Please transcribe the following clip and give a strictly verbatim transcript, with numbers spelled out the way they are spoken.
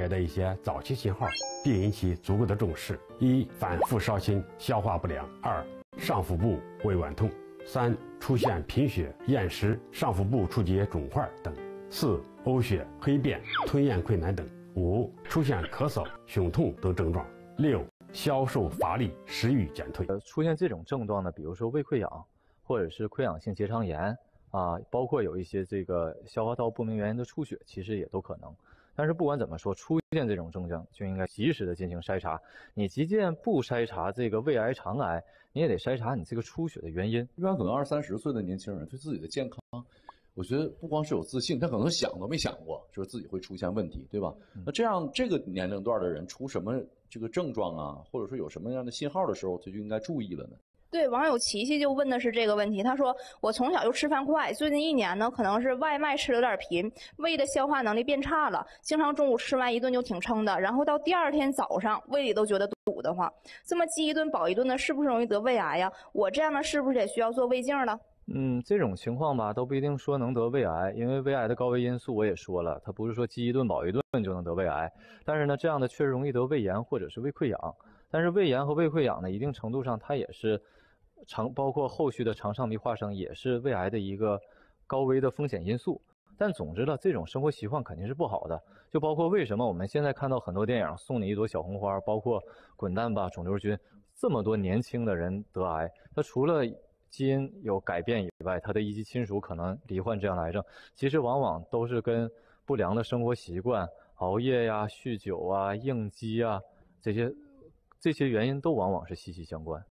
癌的一些早期信号，并引起足够的重视。一、反复烧心、消化不良；二、上腹部胃脘痛；三、出现贫血、厌食、上腹部触结肿块等；四、呕血、黑便、吞咽困难等；五、出现咳嗽、胸痛等症状；六、消瘦乏力、食欲减退。 呃，出现这种症状呢，比如说胃溃疡，或者是溃疡性结肠炎啊，包括有一些这个消化道不明原因的出血，其实也都可能。但是不管怎么说，出现这种症状就应该及时的进行筛查。你即便不筛查这个胃癌、肠癌，你也得筛查你这个出血的原因。 一般可能二三十岁的年轻人对自己的健康，我觉得不光是有自信，他可能想都没想过，就是自己会出现问题，对吧？嗯、那这样这个年龄段的人出什么这个症状啊，或者说有什么样的信号的时候，他就应该注意了呢？ 对，网友琪琪就问的是这个问题。他说：“我从小就吃饭快，最近一年呢，可能是外卖吃的有点频，胃的消化能力变差了，经常中午吃完一顿就挺撑的，然后到第二天早上胃里都觉得堵得慌。这么饥一顿饱一顿的，是不是容易得胃癌呀？我这样的是不是也需要做胃镜呢？” 嗯，这种情况吧，都不一定说能得胃癌，因为胃癌的高危因素我也说了，它不是说饥一顿饱一顿就能得胃癌。但是呢，这样的确实容易得胃炎或者是胃溃疡。但是胃炎和胃溃疡呢，一定程度上它也是肠，包括后续的肠上壁化生也是胃癌的一个高危的风险因素。但总之呢，这种生活习惯肯定是不好的。就包括为什么我们现在看到很多电影送你一朵小红花，包括滚蛋吧肿瘤君，这么多年轻的人得癌，它除了基因有改变以外，他的一级亲属可能罹患这样的癌症，其实往往都是跟不良的生活习惯、熬夜呀、酗酒啊、应激啊这些这些原因都往往是息息相关。